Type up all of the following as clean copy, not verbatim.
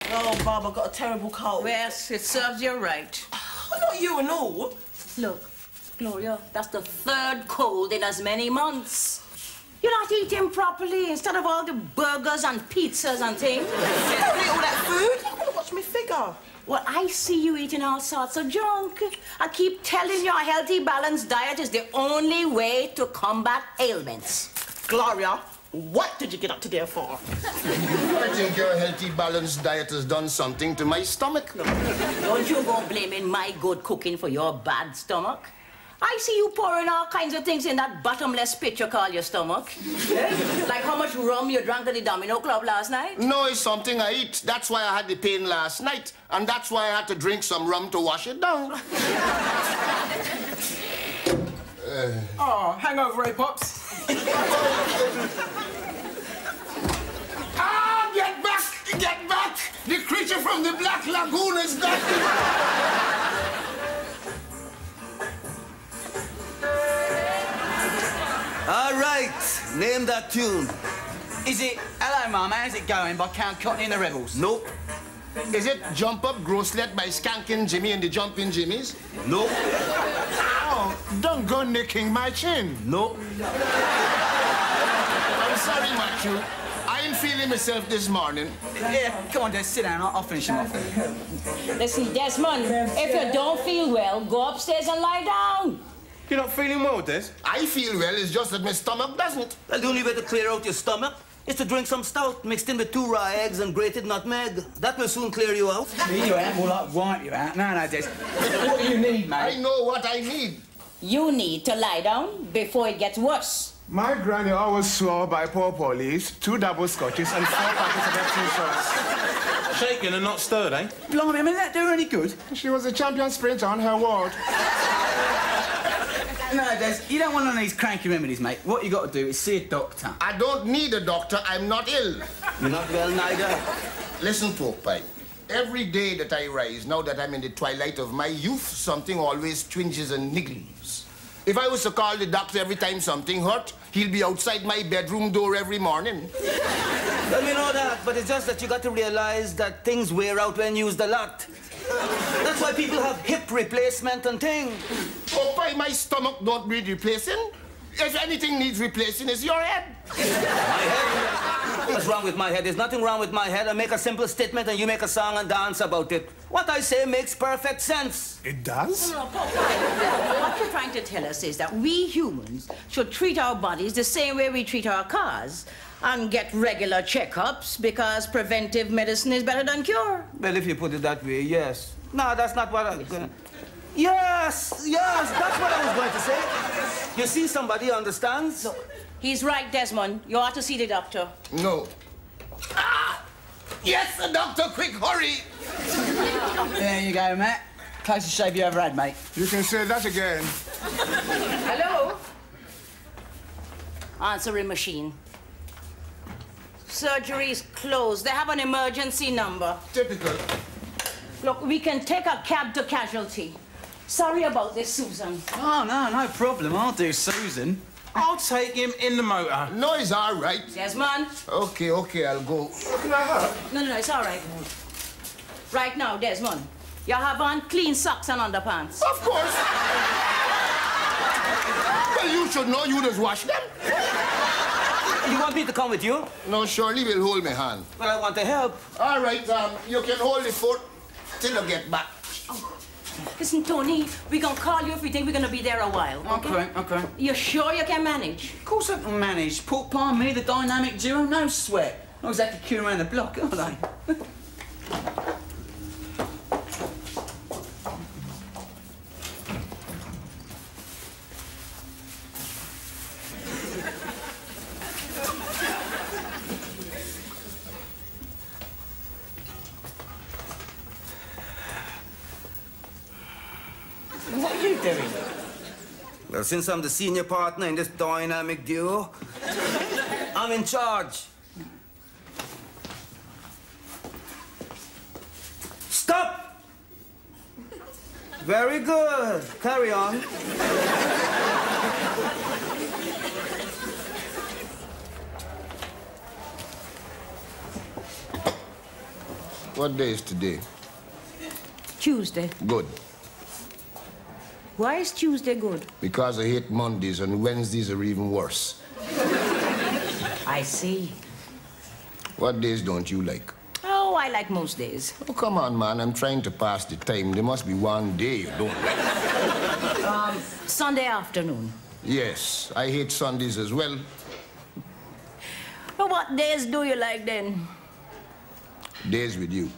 Oh, Bob, I've got a terrible cold. Yes, it serves you right. Well, not you and all. Look, Gloria, that's the third cold in as many months. You're not eating properly instead of all the burgers and pizzas and things. Eat all that food? I want to watch me figure. Well, I see you eating all sorts of junk. I keep telling you a healthy, balanced diet is the only way to combat ailments. Gloria, what did you get up to there for? I think your healthy, balanced diet has done something to my stomach. Don't you go blaming my good cooking for your bad stomach. I see you pouring all kinds of things in that bottomless pit you call your stomach. Like how much rum you drank at the Domino Club last night? No, it's something I eat. That's why I had the pain last night. And that's why I had to drink some rum to wash it down. Oh, hangover, eh, Pops? Ah, get back! Get back! The creature from the Black Lagoon is back! All right, name that tune. Is it Hello Mum, how's it going by Count Cottony and the Rebels? Nope. Is it Jump Up Grosslet by Skankin' Jimmy and the Jumpin' Jimmies? Nope. Oh, don't go nicking my chin. Nope. I'm sorry, Matthew. I ain't feeling myself this morning. Yeah, come on, Des, sit down. I'll finish him off. Listen, Desmond, if you don't feel well, go upstairs and lie down. You're not feeling well, Des? I feel well, it's just that my stomach doesn't. Well, the only way to clear out your stomach is to drink some stout mixed in with 2 raw eggs and grated nutmeg. That will soon clear you out. Clear you out, more like wipe you out. No, Des. What do you need, mate? I know what I need. You need to lie down before it gets worse. My granny always swore by Paw Paws, 2 double scotches and 4 packets of Epsom salts. Shaken and not stirred, eh? Blimey, I mean, that do her any good? She was a champion sprinter on her ward. No, Des, you don't want none of these cranky remedies, mate. What you got to do is see a doctor. I don't need a doctor. I'm not ill. You're not well, neither. Listen, Pork Pie. Every day that I rise, now that I'm in the twilight of my youth, something always twinges and niggles. If I was to call the doctor every time something hurt, he'll be outside my bedroom door every morning. Well, we know that, but it's just that you got to realize that things wear out when used a lot. That's why people have hip replacement and things. Pork Pie, my stomach don't need replacing. If anything needs replacing, it's your head. My head? What's wrong with my head? There's nothing wrong with my head. I make a simple statement and you make a song and dance about it. What I say makes perfect sense. It does? No, what you're trying to tell us is that we humans should treat our bodies the same way we treat our cars and get regular checkups because preventive medicine is better than cure. Well, if you put it that way, yes. No, that's not what I'm gonna... Yes, that's what I was going to say. You see somebody who understands? Look, he's right, Desmond. You ought to see the doctor. No. Ah! Yes, the doctor, quick, hurry! There you go, Matt. Closest shave you ever had, mate. You can say that again. Hello? Answering machine. Surgery's closed. They have an emergency number. Typical. Look, we can take a cab to casualty. Sorry about this, Susan. Oh, no problem. I'll do Susan. I'll take him in the motor. No, it's all right. Desmond? Okay, I'll go. No, it's all right. Right now, Desmond, you have on clean socks and underpants. Of course. Well, you should know. You just wash them. You want me to come with you? No, Shirley will hold my hand. Well, I want to help. All right, you can hold the foot till you get back. Oh. Listen, Tony, we can call you if we think we're going to be there a while. Okay. You sure you can manage? Of course I can manage. Pork pie and me, the dynamic duo, no sweat. Not exactly queuing around the block, are they? What are you doing? Well, since I'm the senior partner in this dynamic duo, I'm in charge. Stop! Very good. Carry on. What day is today? Tuesday. Good. Why is Tuesday good? Because I hate Mondays and Wednesdays are even worse. I see. What days don't you like? Oh, I like most days. Oh, come on, man. I'm trying to pass the time. There must be one day you don't like. Sunday afternoon. Yes, I hate Sundays as well. But what days do you like then? Days with you.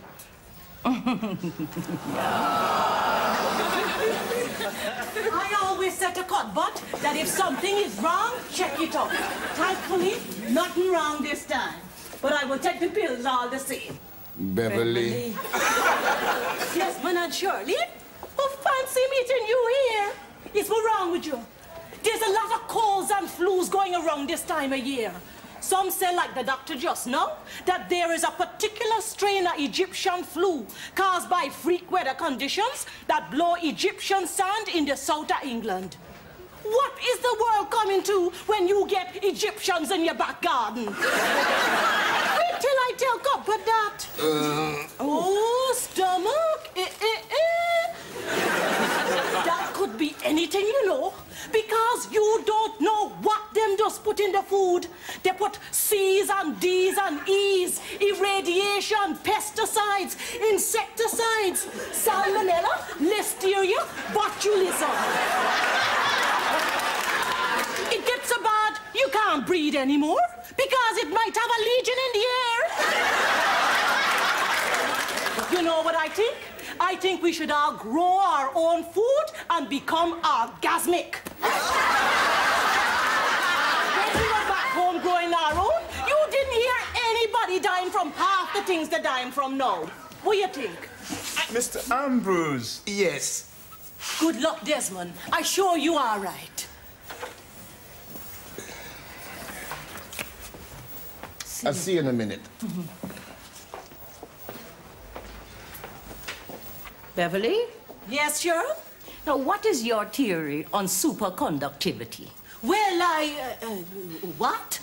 I always set a cut, but that if something is wrong, check it out. Thankfully, nothing wrong this time. But I will take the pills all the same. Beverly. Desmond and Shirley, oh, fancy meeting you here. Is what wrong with you? There's a lot of colds and flus going around this time of year. Some say, like the doctor just now, that there is a particular strain of Egyptian flu caused by freak weather conditions that blow Egyptian sand in the south of England. What is the world coming to when you get Egyptians in your back garden? Wait till I tell Copper that. Oh, stomach. That could be anything, you know, because you don't know what them just put in the food. They put C's and D's and E's, irradiation, pesticides, insecticides, salmonella, listeria, botulism. It gets so bad you can't breathe anymore because it might have a legion in the air. You know what I think? I think we should all grow our own food and become orgasmic. When we were back home growing our own, you didn't hear anybody dying from half the things they're dying from now. What do you think? Mr. Ambrose. Yes. Good luck, Desmond. I'm sure you are right. I'll see you in a minute. Beverly? Yes, Cheryl? Now, what is your theory on superconductivity? Well, what?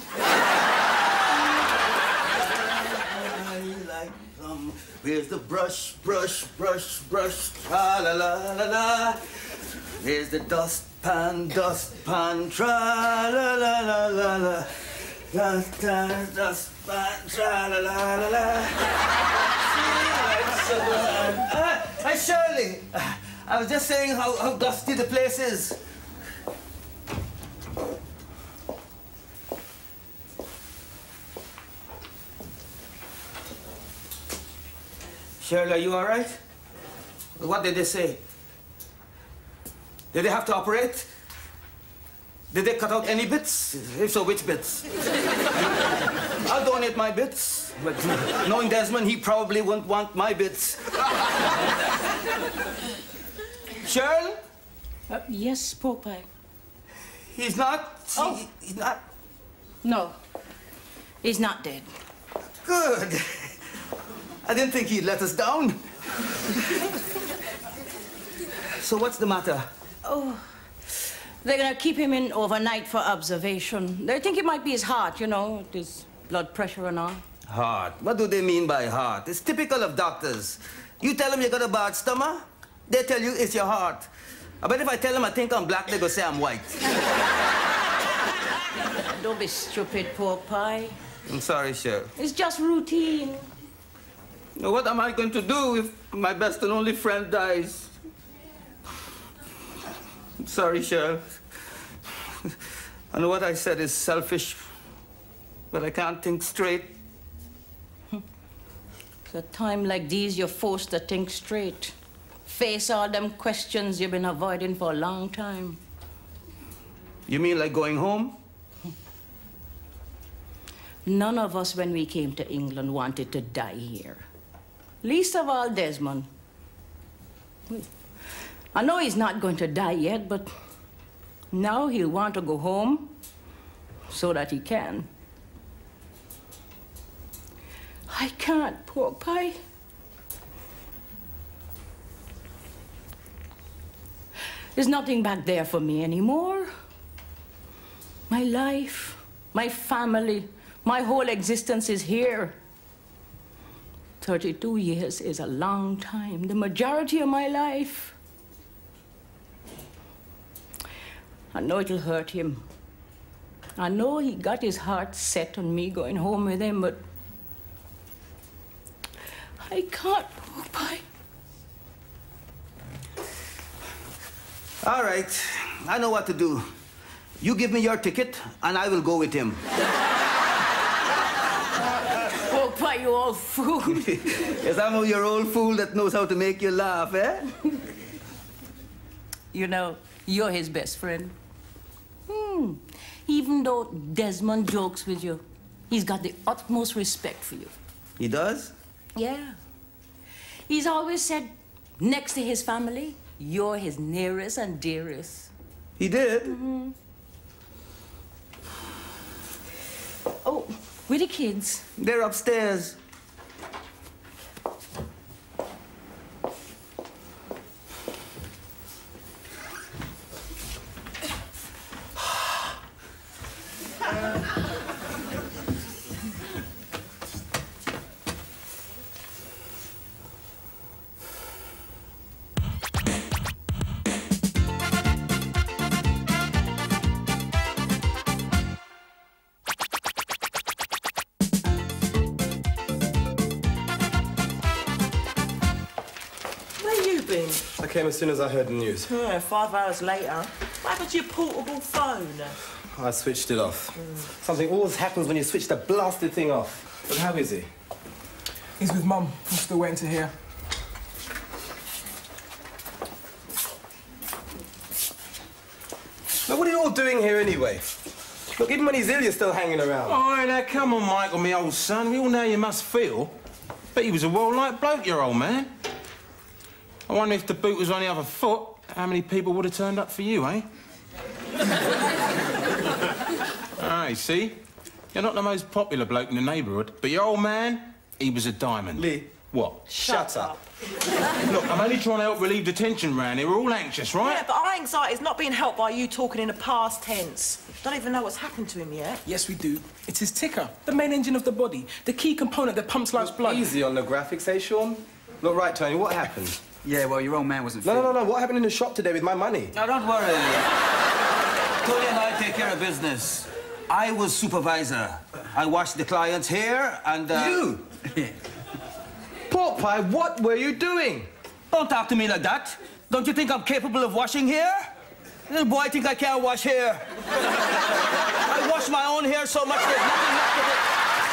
Where's the brush, brush, brush, brush, tra la la la la. Where's the dustpan, tra la la la la la. Dustpan, tra la la la la. Hi, Shirley. I was just saying how dusty the place is. Shirley, are you all right? What did they say? Did they have to operate? Did they cut out any bits? If so, which bits? I'll donate my bits. But knowing Desmond, he probably won't want my bits. Cheryl? Yes, Popeye. He's not... Oh. He's not... No, he's not dead. Good. I didn't think he'd let us down. So what's the matter? Oh, they're gonna keep him in overnight for observation. They think it might be his heart, you know, his blood pressure and all. Heart? What do they mean by heart? It's typical of doctors. You tell them you got a bad stomach, they tell you it's your heart. I bet if I tell them I think I'm black, they're gonna say I'm white. Don't be stupid, Popeye. I'm sorry, Cheryl. It's just routine. Now, what am I going to do if my best and only friend dies? I'm sorry, Cheryl. I know what I said is selfish, but I can't think straight. At a time like these, you're forced to think straight. Face all them questions you've been avoiding for a long time. You mean like going home? None of us, when we came to England, wanted to die here. Least of all Desmond. I know he's not going to die yet, but now he'll want to go home so that he can. I can't, Popeye. There's nothing back there for me anymore. My life, my family, my whole existence is here. 32 years is a long time, the majority of my life. I know it'll hurt him. I know he got his heart set on me going home with him, but I can't, Pork Pie. All right, I know what to do. You give me your ticket, and I will go with him. Pork Pie, you old fool. Yes, I'm your old fool that knows how to make you laugh, eh? You know, you're his best friend. Even though Desmond jokes with you, he's got the utmost respect for you. He does? Yeah. He's always said, next to his family, you're his nearest and dearest. He did? Mm-hmm. Oh, where the kids? They're upstairs. I came as soon as I heard the news. Yeah, 5 hours later. What happened to your portable phone? I switched it off. Something always happens when you switch the blasted thing off. But how is he? He's with Mum. I'm still waiting to hear. Now, what are you all doing here anyway? Look, even when he's ill, you're still hanging around. Oh, now, come on, Michael, me old son. We all know you must feel. But he was a well-liked bloke, your old man. I wonder if the boot was on the other foot, how many people would have turned up for you, eh? Aye, see? You're not the most popular bloke in the neighbourhood, but your old man, he was a diamond. Lee. What? Shut up. Look, I'm only trying to help relieve the tension round here. We're all anxious, right? Yeah, but our anxiety is not being helped by you talking in the past tense. Don't even know what's happened to him yet. Yes, we do. It's his ticker, the main engine of the body, the key component that pumps life's blood. Easy on the graphics, eh, Sean? Look, right, Tony, what happened? Yeah, well, your old man wasn't fit. No. What happened in the shop today with my money? Now, don't worry. Tony and I take care of business. I was supervisor. I washed the client's hair and... You? Pork Pie, what were you doing? Don't talk to me like that. Don't you think I'm capable of washing hair? Little boy, I think I can't wash hair. I wash my own hair so much there's nothing left of it.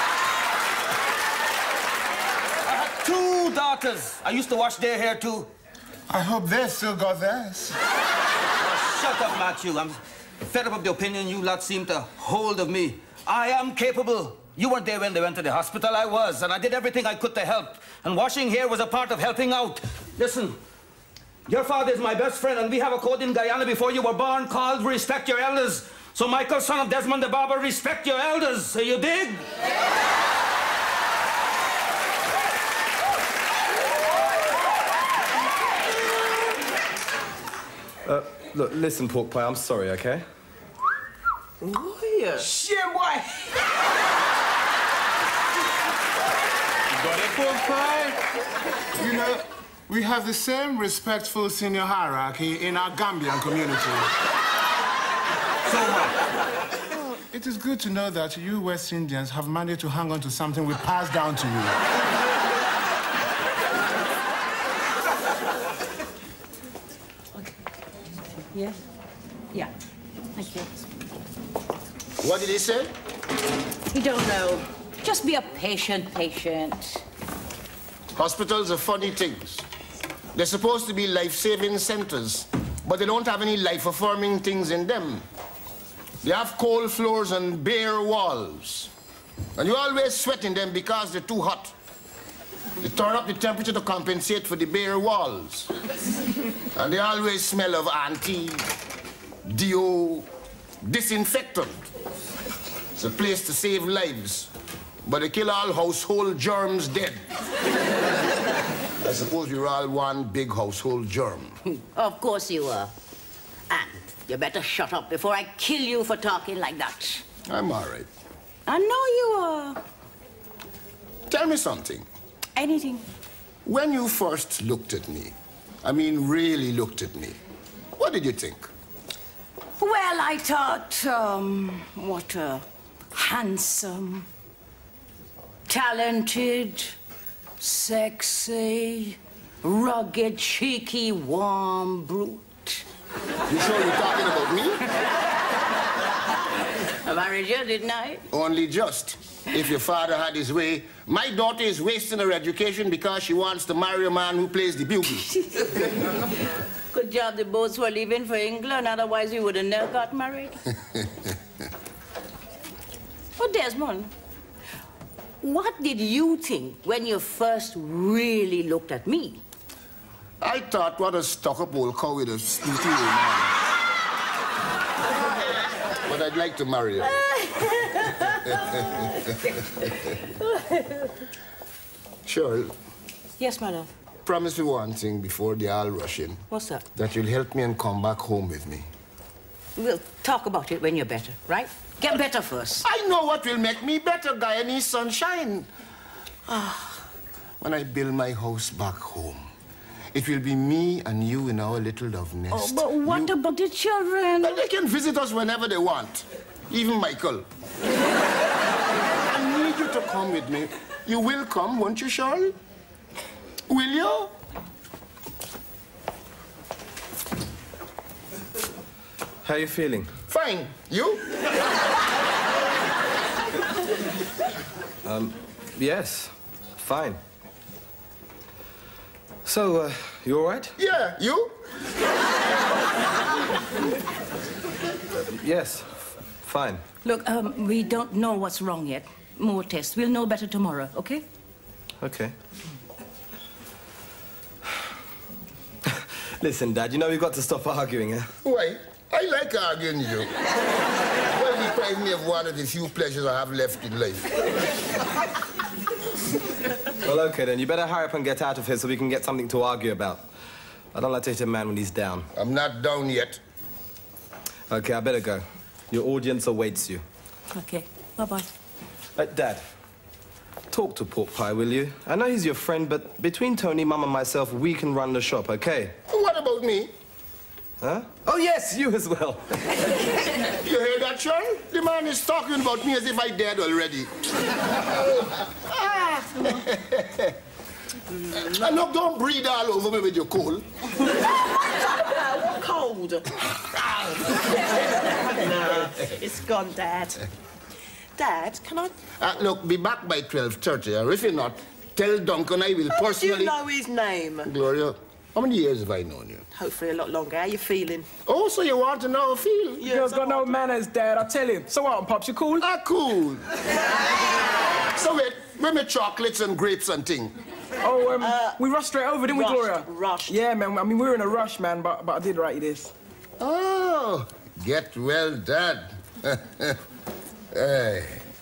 I had 2 daughters. I used to wash their hair too. I hope they still got theirs. Oh, shut up, Matthew. I'm fed up of the opinion you lot seem to hold of me. I am capable. You weren't there when they went to the hospital. I was, and I did everything I could to help. And washing hair was a part of helping out. Listen, your father is my best friend, and we have a code in Guyana before you were born called respect your elders. So Michael, son of Desmond the barber, respect your elders. So you dig? Look, listen, Pork Pie, I'm sorry, okay? Oh, yeah. Shit, boy! Got it, Pork Pie? You know, we have the same respectful senior hierarchy in our Gambian community. So what? Well, it is good to know that you West Indians have managed to hang on to something we passed down to you. Yeah? Yeah. Thank you. What did he say? You don't know. Just be a patient. Hospitals are funny things. They're supposed to be life-saving centers, but they don't have any life-affirming things in them. They have cold floors and bare walls. And you're always sweating them because they're too hot. They turn up the temperature to compensate for the bare walls. And they always smell of disinfectant. It's a place to save lives, but they kill all household germs dead. I suppose you're all one big household germ. Of course you are. And you better shut up before I kill you for talking like that. I'm all right. I know you are. Tell me something. Anything. When you first looked at me, I mean really looked at me, what did you think? Well, I thought, what a handsome, talented, sexy, rugged, cheeky, warm brute. You sure you're talking about me? I married you, didn't I? Only just. If your father had his way, my daughter is wasting her education because she wants to marry a man who plays the bugle. Good job the boats were leaving for England, otherwise we would have never got married. Oh, Desmond, what did you think when you first really looked at me? I thought, what a stuck-up old cow with a snooty old man. But I'd like to marry her. Cheryl. Yes, my love. Promise me one thing before they all rush in. What's that? That you'll help me and come back home with me. We'll talk about it when you're better, right? Get better first. I know what will make me better, Guy, and his sunshine. When I build my house back home, it will be me and you in our little love nest. Oh, but what about the children? Well, they can visit us whenever they want. Even Michael. I need you to come with me. You will come, won't you, Cheryl? Will you? How are you feeling? Fine. You? Yes. Fine. So, you all right? Yeah. You? Yes. Fine. Look, we don't know what's wrong yet. More tests. We'll know better tomorrow, okay? Okay. Listen, Dad, you know we've got to stop arguing, eh? Why? I like arguing with you. Well, deprive me of one of the few pleasures I have left in life. Well, okay, then. You better hurry up and get out of here so we can get something to argue about. I don't like to hit a man when he's down. I'm not down yet. Okay, I better go. Your audience awaits you. Okay. Bye-bye. Dad, talk to Pork Pie, will you? I know he's your friend, but between Tony, Mum, and myself, we can run the shop, okay? What about me? Huh? Oh, yes, you as well. You hear that, Sean? The man is talking about me as if I dead already. And look, don't breathe all over me with your cold. What cold? No, it's gone, Dad. Dad, can I... Look, be back by 12:30, or if you're not, tell Duncan I will personally... Do you know his name? Gloria, how many years have I known you? Hopefully a lot longer. How you feeling? Oh, so you want to know how I feel? Yeah, Girl's got no manners, Dad, I tell him. So what, Pops, you cool? Cool. So wait, where my chocolates and grapes and thing? Oh, we rushed straight over, didn't we, Gloria? Rushed. Yeah, man, I mean, we were in a rush, man, but I did write you this. Oh, get well done. Hey.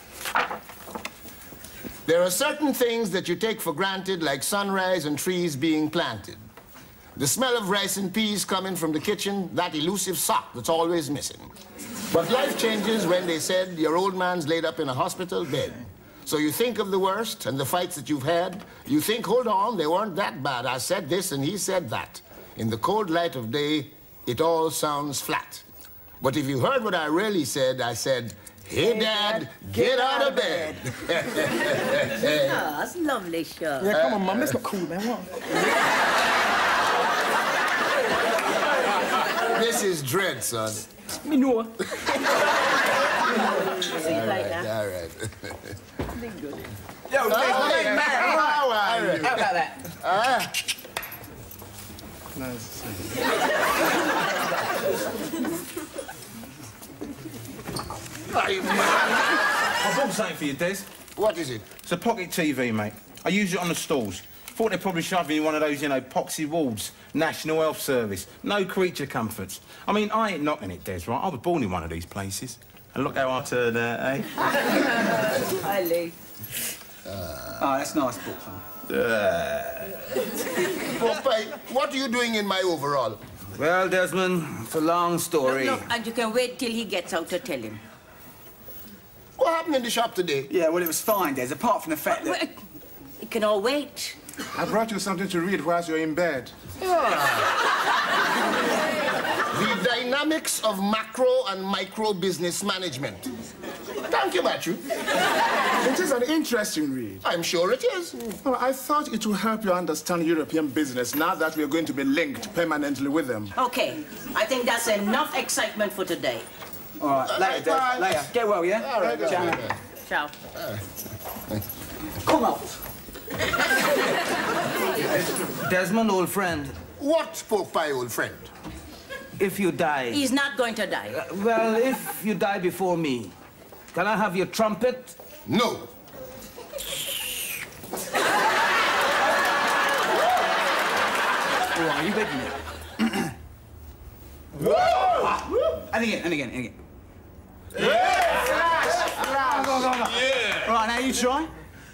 There are certain things that you take for granted, like sunrise and trees being planted. The smell of rice and peas coming from the kitchen, that elusive sock that's always missing. But life changes when they said your old man's laid up in a hospital bed. So you think of the worst and the fights that you've had. You think, hold on, they weren't that bad. I said this and he said that. In the cold light of day, it all sounds flat. But if you heard what I really said, I said, hey, Dad, get out of bed. Oh, that's lovely, sure. Yeah, come on, Mum, that's not cool, man. What? This is dread, son. Me know. See you later. All right. Yo, man. How are you? How about that? I bought something for you, Des. What is it? It's a pocket TV, mate. I use it on the stalls. Thought they'd probably shove me in one of those, you know, poxy wards. National Health Service. No creature comforts. I mean, I ain't knocking it, Des, right? I was born in one of these places. And look how I turned out, eh? Hi, Lee. Oh, that's nice, Pork Pie. Popeye, what are you doing in my overall? Well, Desmond, it's a long story. Look, and you can wait till he gets out to tell him. What happened in the shop today? Yeah, well, it was fine, Des, apart from the fact that... can all wait. I brought you something to read whilst you're in bed. The dynamics of macro and micro business management. Thank you, Matthew. It is an interesting read. I'm sure it is. Well, I thought it would help you understand European business now that we're going to be linked permanently with them. Okay, I think that's enough excitement for today. All right, later, Des. Later. Get well, yeah? All right, Ciao. Come out. Desmond, old friend, What, pork pie, old friend? if you die... He's not going to die. Well, if you die before me, can I have your trumpet? No. All right, are you ready now? And again, and again, and again. Yeah! Go. Yeah. Right, now you try.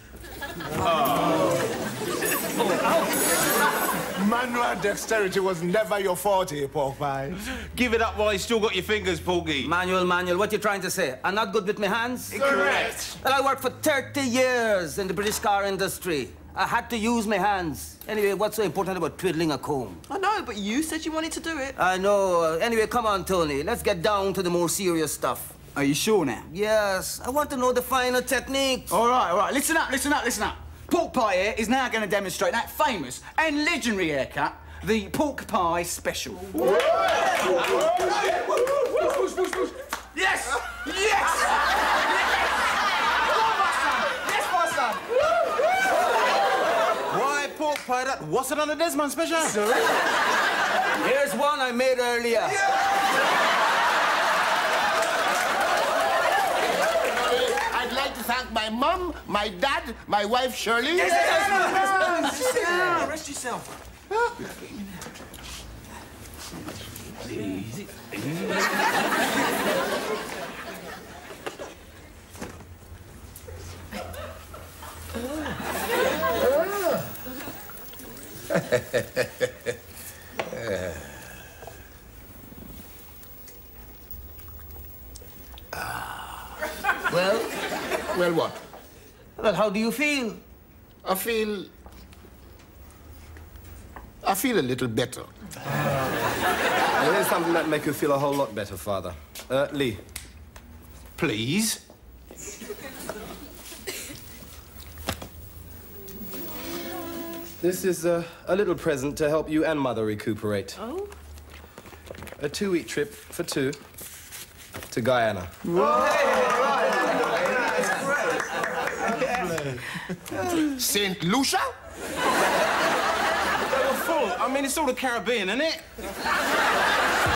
Manual dexterity was never your forte, pork pie. Give it up while you still got your fingers, Porky. Manuel, what you trying to say? I'm not good with my hands? Correct. Well, I worked for 30 years in the British car industry. I had to use my hands. Anyway, what's so important about twiddling a comb? I know, but you said you wanted to do it. I know. Anyway, come on, Tony. Let's get down to the more serious stuff. Are you sure now? Yes, I want to know the finer techniques. All right. Listen up. Pork Pie here is now going to demonstrate that famous and legendary haircut, the Pork Pie Special. Yes! Yes! Yes, my son! Why, Pork Pie, that what's it on the Desmond special? Here's one I made earlier. I'd like to thank my mum, my dad, my wife Shirley. Sit down, rest yourself. Well, what? Well, how do you feel? I feel a little better. Well, here's something that make you feel a whole lot better, Father. Lee. Please? This is a little present to help you and Mother recuperate. Oh? A 2-week trip for two to Guyana. St. Lucia? They were full. I mean, it's all the Caribbean, isn't it?